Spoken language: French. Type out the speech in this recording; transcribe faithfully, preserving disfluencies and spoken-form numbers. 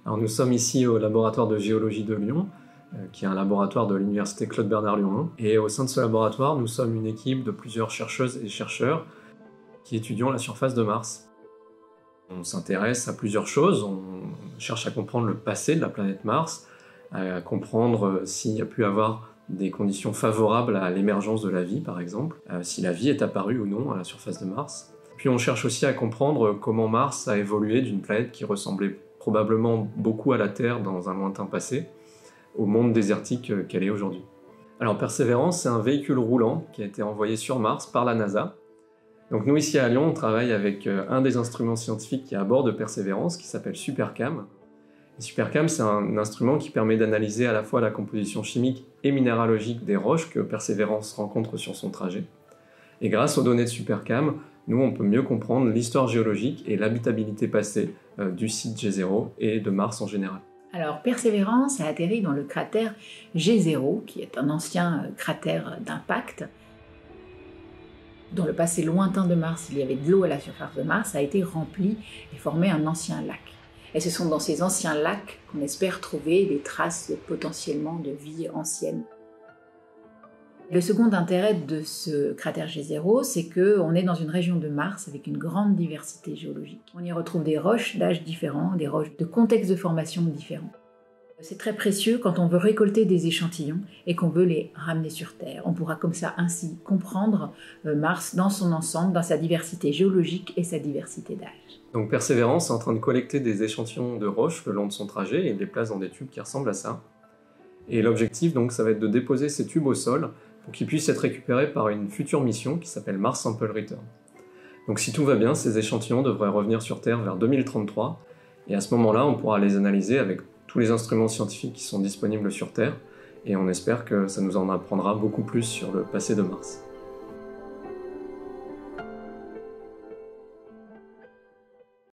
Alors nous sommes ici au laboratoire de géologie de Lyon, euh, qui est un laboratoire de l'université Claude Bernard Lyon. Et au sein de ce laboratoire, nous sommes une équipe de plusieurs chercheuses et chercheurs qui étudions la surface de Mars. On s'intéresse à plusieurs choses, on cherche à comprendre le passé de la planète Mars, à comprendre s'il y a pu avoir des conditions favorables à l'émergence de la vie, par exemple, euh, si la vie est apparue ou non à la surface de Mars. Puis on cherche aussi à comprendre comment Mars a évolué d'une planète qui ressemblait probablement beaucoup à la Terre dans un lointain passé, au monde désertique qu'elle est aujourd'hui. Alors Persévérance, c'est un véhicule roulant qui a été envoyé sur Mars par la NASA. Donc nous ici à Lyon, on travaille avec un des instruments scientifiques qui est à bord de Persévérance, qui s'appelle SuperCam. Et SuperCam, c'est un instrument qui permet d'analyser à la fois la composition chimique et minéralogique des roches que Persévérance rencontre sur son trajet. Et grâce aux données de SuperCam, nous, on peut mieux comprendre l'histoire géologique et l'habitabilité passée euh, du site G zéro et de Mars en général. Alors, Persévérance a atterri dans le cratère G zéro, qui est un ancien cratère d'impact. Dans le passé lointain de Mars, il y avait de l'eau à la surface de Mars, a été rempli et formé un ancien lac. Et ce sont dans ces anciens lacs qu'on espère trouver des traces potentiellement de vie ancienne. Le second intérêt de ce cratère G zéro, c'est qu'on est dans une région de Mars avec une grande diversité géologique. On y retrouve des roches d'âges différents, des roches de contextes de formation différents. C'est très précieux quand on veut récolter des échantillons et qu'on veut les ramener sur Terre. On pourra comme ça ainsi comprendre Mars dans son ensemble, dans sa diversité géologique et sa diversité d'âge. Donc Persévérance est en train de collecter des échantillons de roches le long de son trajet et les place dans des tubes qui ressemblent à ça. Et l'objectif, donc, ça va être de déposer ces tubes au sol pour qu'ils puissent être récupérés par une future mission qui s'appelle Mars Sample Return. Donc si tout va bien, ces échantillons devraient revenir sur Terre vers deux mille trente-trois, et à ce moment-là, on pourra les analyser avec tous les instruments scientifiques qui sont disponibles sur Terre, et on espère que ça nous en apprendra beaucoup plus sur le passé de Mars.